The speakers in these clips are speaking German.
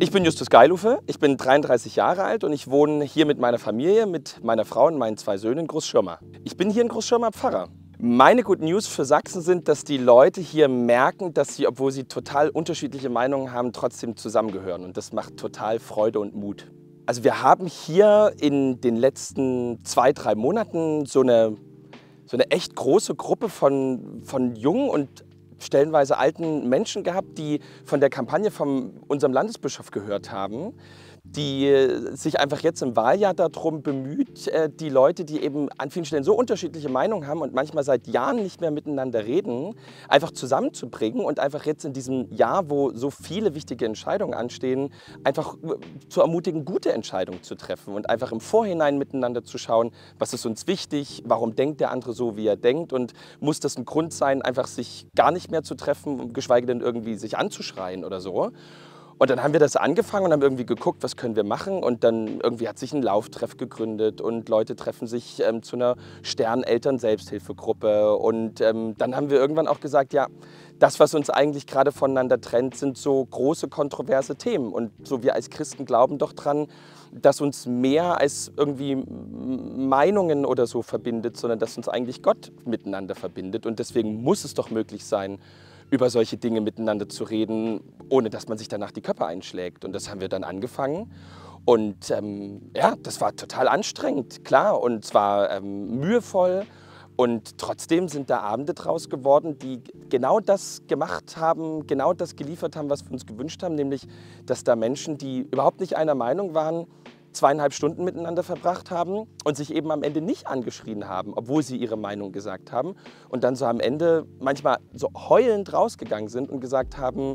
Ich bin Justus Geilufe, ich bin 33 Jahre alt und ich wohne hier mit meiner Familie, mit meiner Frau und meinen 2 Söhnen in Großschirma. Ich bin hier in Großschirma Pfarrer. Meine Good News für Sachsen sind, dass die Leute hier merken, dass sie, obwohl sie total unterschiedliche Meinungen haben, trotzdem zusammengehören. Und das macht total Freude und Mut. Also wir haben hier in den letzten 2, 3 Monaten so eine echt große Gruppe von jungen und stellenweise alten Menschen gehabt, die von der Kampagne von unserem Landesbischof gehört haben, die sich einfach jetzt im Wahljahr darum bemüht, die Leute, die eben an vielen Stellen so unterschiedliche Meinungen haben und manchmal seit Jahren nicht mehr miteinander reden, einfach zusammenzubringen und einfach jetzt in diesem Jahr, wo so viele wichtige Entscheidungen anstehen, einfach zu ermutigen, gute Entscheidungen zu treffen und einfach im Vorhinein miteinander zu schauen, was ist uns wichtig, warum denkt der andere so, wie er denkt, und muss das ein Grund sein, einfach sich gar nicht mehr zu treffen, geschweige denn irgendwie sich anzuschreien oder so. Und dann haben wir das angefangen und haben irgendwie geguckt, was können wir machen, und dann irgendwie hat sich ein Lauftreff gegründet und Leute treffen sich zu einer Sterneltern-Selbsthilfegruppe, und dann haben wir irgendwann auch gesagt, ja, das, was uns eigentlich gerade voneinander trennt, sind so große kontroverse Themen, und so wir als Christen glauben doch dran, dass uns mehr als irgendwie Meinungen oder so verbindet, sondern dass uns eigentlich Gott miteinander verbindet, und deswegen muss es doch möglich sein, über solche Dinge miteinander zu reden, ohne dass man sich danach die Köpfe einschlägt. Und das haben wir dann angefangen. Und ja, das war total anstrengend, klar, und zwar mühevoll. Und trotzdem sind da Abende draus geworden, die genau das gemacht haben, genau das geliefert haben, was wir uns gewünscht haben, nämlich, dass da Menschen, die überhaupt nicht einer Meinung waren, 2,5 Stunden miteinander verbracht haben und sich eben am Ende nicht angeschrien haben, obwohl sie ihre Meinung gesagt haben, und dann so am Ende manchmal so heulend rausgegangen sind und gesagt haben,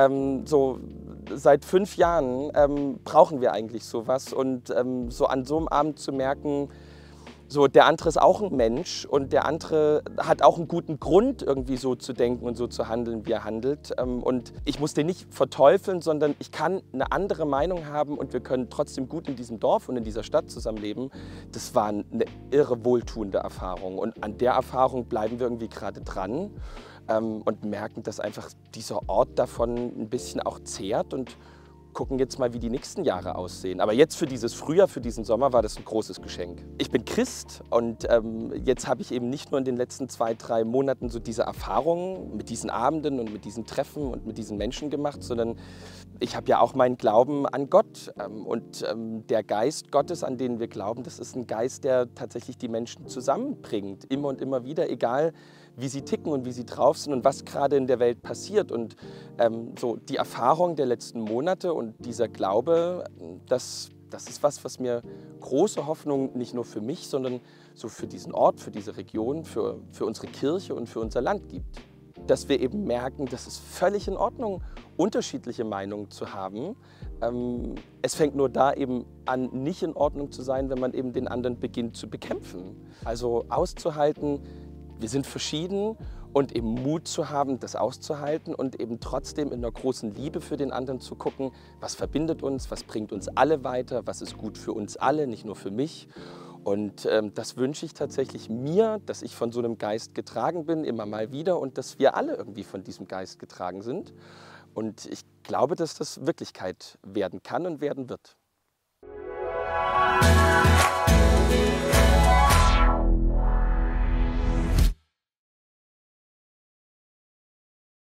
so seit 5 Jahren brauchen wir eigentlich sowas, und so an so einem Abend zu merken, so, der andere ist auch ein Mensch und der andere hat auch einen guten Grund, irgendwie so zu denken und so zu handeln, wie er handelt. Und ich muss den nicht verteufeln, sondern ich kann eine andere Meinung haben und wir können trotzdem gut in diesem Dorf und in dieser Stadt zusammenleben. Das war eine irre wohltuende Erfahrung, und an der Erfahrung bleiben wir irgendwie gerade dran und merken, dass einfach dieser Ort davon ein bisschen auch zehrt, und gucken jetzt mal, wie die nächsten Jahre aussehen. Aber jetzt für dieses Frühjahr, für diesen Sommer war das ein großes Geschenk. Ich bin Christ, und jetzt habe ich eben nicht nur in den letzten 2, 3 Monaten so diese Erfahrungen mit diesen Abenden und mit diesen Treffen und mit diesen Menschen gemacht, sondern ich habe ja auch meinen Glauben an Gott. Und der Geist Gottes, an den wir glauben, das ist ein Geist, der tatsächlich die Menschen zusammenbringt, immer und immer wieder, egal wie sie ticken und wie sie drauf sind und was gerade in der Welt passiert. Und so die Erfahrung der letzten Monate und dieser Glaube, das ist was mir große Hoffnung nicht nur für mich, sondern so für diesen Ort, für diese Region, für unsere Kirche und für unser Land gibt. Dass wir eben merken, das ist völlig in Ordnung, unterschiedliche Meinungen zu haben. Es fängt nur da eben an, nicht in Ordnung zu sein, wenn man eben den anderen beginnt zu bekämpfen. Also auszuhalten, wir sind verschieden, und eben Mut zu haben, das auszuhalten und eben trotzdem in einer großen Liebe für den anderen zu gucken, was verbindet uns, was bringt uns alle weiter, was ist gut für uns alle, nicht nur für mich. Und das wünsche ich tatsächlich mir, dass ich von so einem Geist getragen bin, immer mal wieder, und dass wir alle irgendwie von diesem Geist getragen sind. Und ich glaube, dass das Wirklichkeit werden kann und werden wird.